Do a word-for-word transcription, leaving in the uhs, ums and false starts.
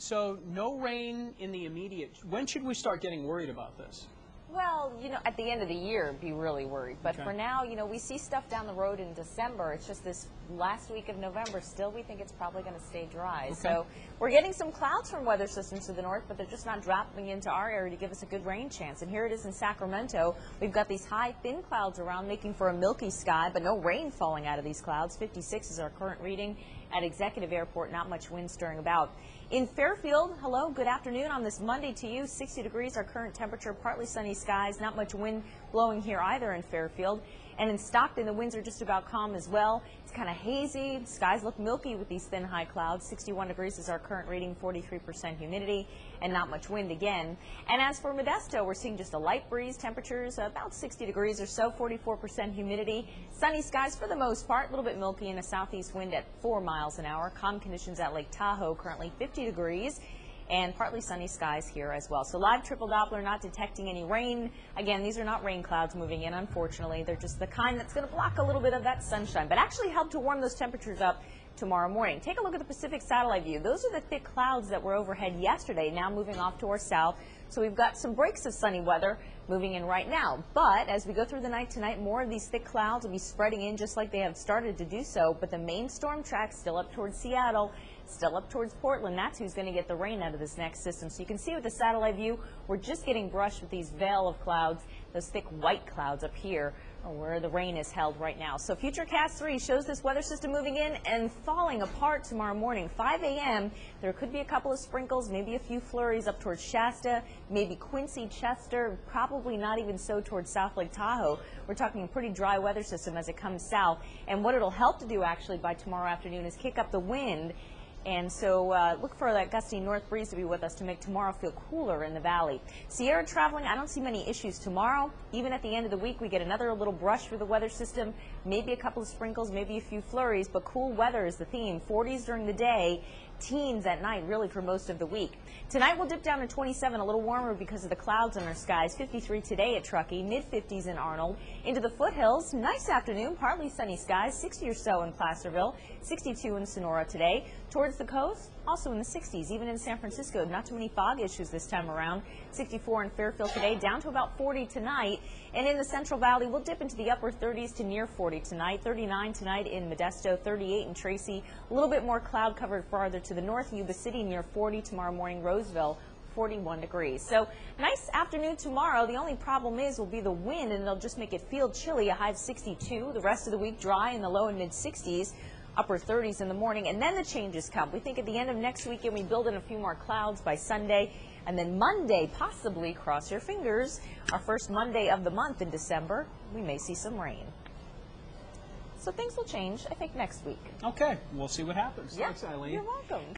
So no rain in the immediate. When should we start getting worried about this? Well, you know, at the end of the year, be really worried. But Okay. for now, you know, we see stuff down the road in December. It's just this last week of November. Still, we think it's probably going to stay dry. Okay. So we're getting some clouds from weather systems to the north, but they're just not dropping into our area to give us a good rain chance. And here it is in Sacramento. We've got these high, thin clouds around, making for a milky sky, but no rain falling out of these clouds. fifty-six is our current reading at Executive Airport. Not much wind stirring about. In Fairfield, hello, good afternoon on this Monday to you. sixty degrees, our current temperature, partly sunny skies, not much wind blowing here either in Fairfield. And in Stockton, the winds are just about calm as well. It's kind of hazy. Skies look milky with these thin high clouds. sixty-one degrees is our current reading, forty-three percent humidity, and not much wind again. And as for Modesto, we're seeing just a light breeze. Temperatures about sixty degrees or so, forty-four percent humidity. Sunny skies for the most part, a little bit milky, and a southeast wind at four miles an hour. Calm conditions at Lake Tahoe, currently fifty degrees. And partly sunny skies here as well. So live triple Doppler, not detecting any rain. Again, these are not rain clouds moving in, unfortunately. They're just the kind that's going to block a little bit of that sunshine, but actually help to warm those temperatures up tomorrow morning. Take a look at the Pacific satellite view. Those are the thick clouds that were overhead yesterday, now moving off to our south. So we've got some breaks of sunny weather moving in right now. But as we go through the night tonight, more of these thick clouds will be spreading in just like they have started to do so. But the main storm track still up towards Seattle, still up towards Portland. That's who's going to get the rain out of this next system. So you can see with the satellite view, we're just getting brushed with these veil of clouds, those thick white clouds up here, or where the rain is held right now. So Futurecast three shows this weather system moving in and falling apart tomorrow morning. five A M There could be a couple of sprinkles, maybe a few flurries up towards Shasta, maybe Quincy, Chester, probably not even so towards South Lake Tahoe. We're talking a pretty dry weather system as it comes south. And what it'll help to do actually by tomorrow afternoon is kick up the wind. And so uh, look for that gusty north breeze to be with us to make tomorrow feel cooler in the valley. Sierra traveling, I don't see many issues tomorrow. Even at the end of the week, we get another little brush through the weather system, maybe a couple of sprinkles, maybe a few flurries, but cool weather is the theme. forties during the day, teens at night, really for most of the week. Tonight we'll dip down to twenty-seven, a little warmer because of the clouds in our skies. fifty-three today at Truckee, mid fifties in Arnold. Into the foothills, nice afternoon, partly sunny skies, sixty or so in Placerville, sixty-two in Sonora today. Towards the coast, also in the sixties, even in San Francisco. Not too many fog issues this time around. sixty-four in Fairfield today, down to about forty tonight. And in the Central Valley, we'll dip into the upper thirties to near forty tonight. thirty-nine tonight in Modesto, thirty-eight in Tracy. A little bit more cloud covered farther to the north. Yuba City near forty tomorrow morning. Roseville, forty-one degrees. So nice afternoon tomorrow. The only problem is will be the wind, and it'll just make it feel chilly. A high of sixty-two. The rest of the week dry in the low and mid sixties. Upper thirties in the morning, and then the changes come. We think at the end of next weekend we build in a few more clouds by Sunday, and then Monday, possibly, cross your fingers, our first Monday of the month in December, we may see some rain. So things will change, I think, next week. Okay, we'll see what happens. Yeah, Thanks, Eileen. you're welcome.